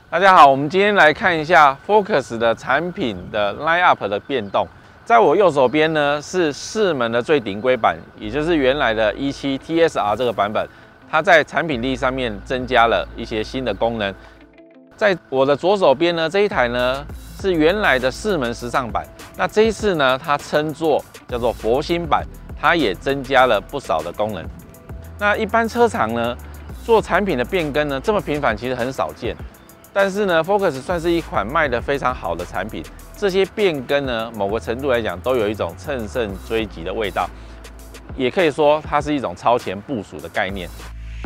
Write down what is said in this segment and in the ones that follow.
大家好，我们今天来看一下 Focus 的产品的 line up 的变动。在我右手边呢是4门的最顶规版，也就是原来的17 TSR 这个版本，它在产品力上面增加了一些新的功能。在我的左手边呢，这一台呢是原来的4门时尚版，那这一次呢，它称作叫做佛心版，它也增加了不少的功能。那一般车厂呢做产品的变更呢这么频繁，其实很少见。但是呢 ，Focus 算是一款卖得非常好的产品。这些变更呢，某个程度来讲，都有一种乘胜追击的味道，也可以说它是一种超前部署的概念。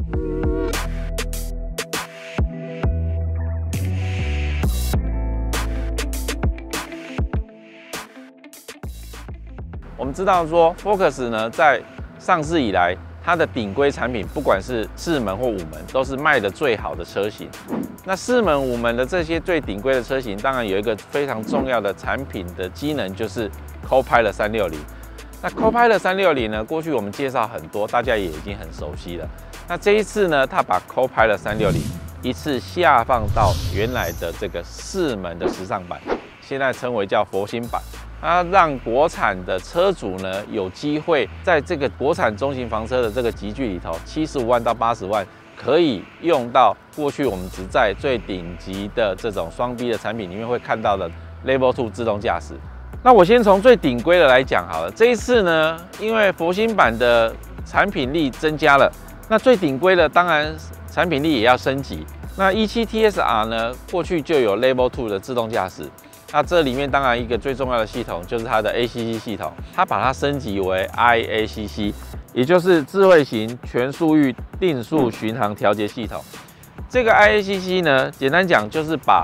我们知道说 ，Focus 呢在上市以来，它的顶规产品，不管是4门或5门，都是卖得最好的车型。那4门、5门的这些最顶规的车型，当然有一个非常重要的产品的机能，就是 Copilot 360。那 Copilot 360呢，过去我们介绍很多，大家也已经很熟悉了。那这一次呢，它把 Copilot 360一次下放到原来的这个4门的时尚版，现在称为叫佛心版。它让国产的车主呢有机会在这个国产中型房车的这个级距里头，75万到80万，可以用到过去我们只在最顶级的这种双 B 的产品里面会看到的 Level 2自动驾驶。那我先从最顶规的来讲好了。这一次呢，因为佛心版的产品力增加了，那最顶规的当然产品力也要升级。那17 TSR 呢，过去就有 Level 2的自动驾驶。那这里面当然一个最重要的系统就是它的 ACC 系统，它把它升级为 IACC， 也就是智慧型全速域定速巡航调节系统。这个 IACC 呢，简单讲就是把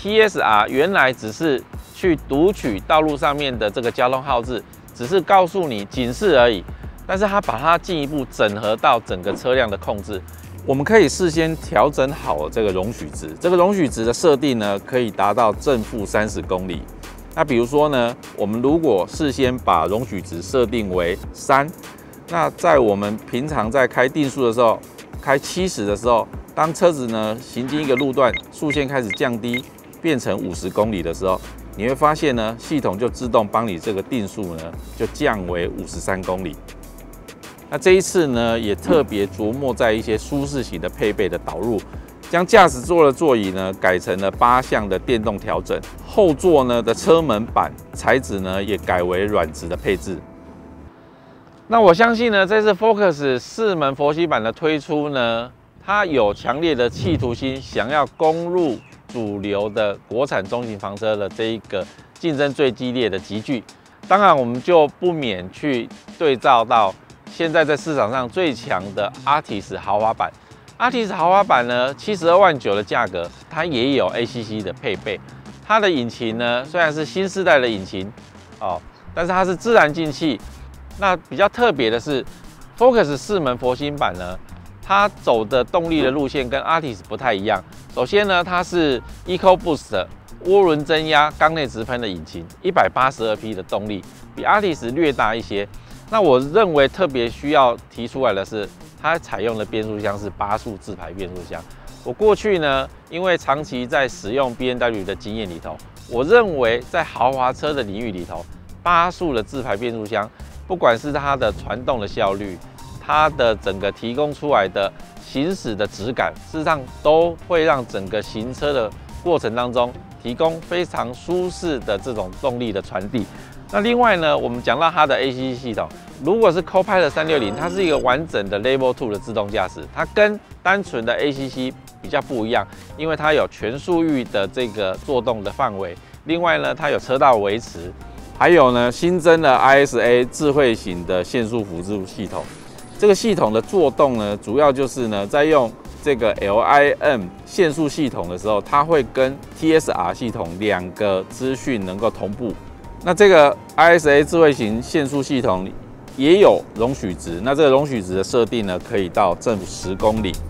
TSR 原来只是去读取道路上面的这个交通号志，只是告诉你警示而已，但是它把它进一步整合到整个车辆的控制。我们可以事先调整好这个容许值，这个容许值的设定呢，可以达到正负30公里。那比如说呢，我们如果事先把容许值设定为3，那在我们平常在开定速的时候，开70的时候，当车子呢行经一个路段，速限开始降低，变成50公里的时候，你会发现呢，系统就自动帮你这个定速呢就降为53公里。那这一次呢，也特别琢磨在一些舒适型的配备的导入，将驾驶座的座椅呢改成了8项的电动调整，后座呢的车门板材质呢也改为软质的配置。那我相信呢，这次 Focus 4门佛系版的推出呢，它有强烈的企图心，想要攻入主流的国产中型房车的这一个竞争最激烈的级距。当然，我们就不免去对照到现在在市场上最强的 Altis 豪华版。Altis 豪华版呢，72万9的价格，它也有 ACC 的配备。它的引擎呢，虽然是新世代的引擎哦，但是它是自然进气。那比较特别的是 ，Focus 4门佛心版呢，它走的动力的路线跟 Altis 不太一样。首先呢，它是 EcoBoost 涡轮增压缸内直喷的引擎，182匹的动力，比 Altis 略大一些。那我认为特别需要提出来的是，它采用的变速箱是8速自排变速箱。我过去呢，因为长期在使用 BMW 的经验里头，我认为在豪华车的领域里头，8速的自排变速箱，不管是它的传动的效率，它的整个提供出来的行驶的质感，事实上都会让整个行车的过程当中提供非常舒适的这种动力的传递。那另外呢，我们讲到它的 ACC 系统，如果是 Copilot 360，它是一个完整的 Level 2的自动驾驶，它跟单纯的 ACC 比较不一样，因为它有全速域的这个作动的范围，另外呢，它有车道维持，还有呢新增了 ISA 智慧型的限速辅助系统。这个系统的作动呢，主要就是呢在用这个 LIM 限速系统的时候，它会跟 TSR 系统2个资讯能够同步。那这个 ISA 智慧型限速系统也有容许值，那这个容许值的设定呢，可以到正10公里。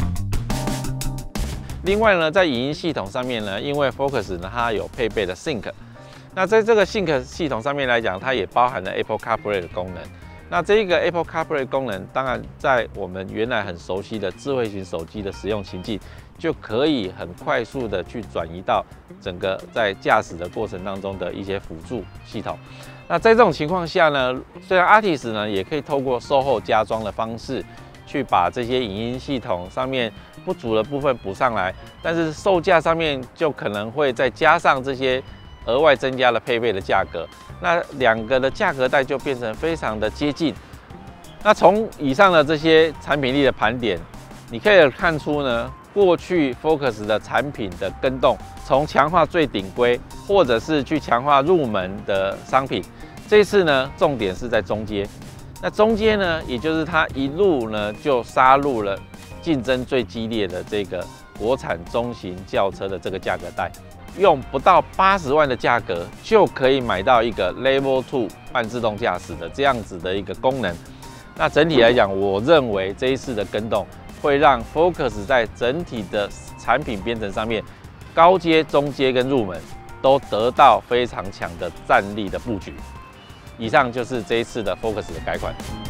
另外呢，在影音系统上面呢，因为 Focus 呢它有配备的 Sync， 那在这个 Sync 系统上面来讲，它也包含了 Apple CarPlay 的功能。那这个 Apple CarPlay 功能，当然在我们原来很熟悉的智慧型手机的使用情境， 就可以很快速的去转移到整个在驾驶的过程当中的一些辅助系统。那在这种情况下呢，虽然 Altis 呢也可以透过售后加装的方式，去把这些影音系统上面不足的部分补上来，但是售价上面就可能会再加上这些额外增加了配备的价格，那两个的价格带就变成非常的接近。那从以上的这些产品力的盘点，你可以看出呢，过去 Focus 的产品的更动，从强化最顶规，或者是去强化入门的商品，这次呢重点是在中阶。那中阶呢，也就是它一路呢就杀入了竞争最激烈的这个国产中型轿车的这个价格带，用不到80万的价格就可以买到一个 Level 2半自动驾驶的这样子的一个功能。那整体来讲，我认为这一次的更动会让 Focus 在整体的产品编程上面，高阶、中阶跟入门都得到非常强的战力的布局。以上就是这一次的 Focus 的改款。